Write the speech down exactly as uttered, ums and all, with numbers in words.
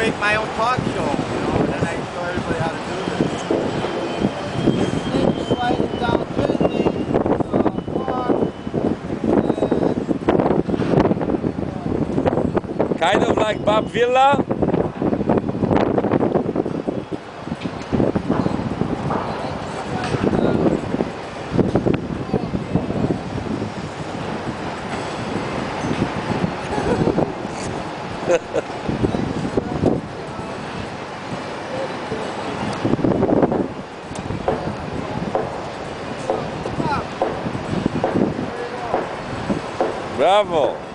make my own talk show, you know, and then I show everybody how to do this. Then you slide it down gently, uh, park, and, Kind of like Bob Villa. Bravo!